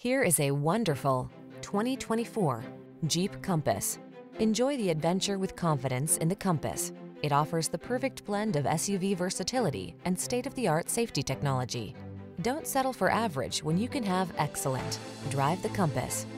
Here is a wonderful 2024 Jeep Compass. Enjoy the adventure with confidence in the Compass. It offers the perfect blend of SUV versatility and state-of-the-art safety technology. Don't settle for average when you can have excellent. Drive the Compass.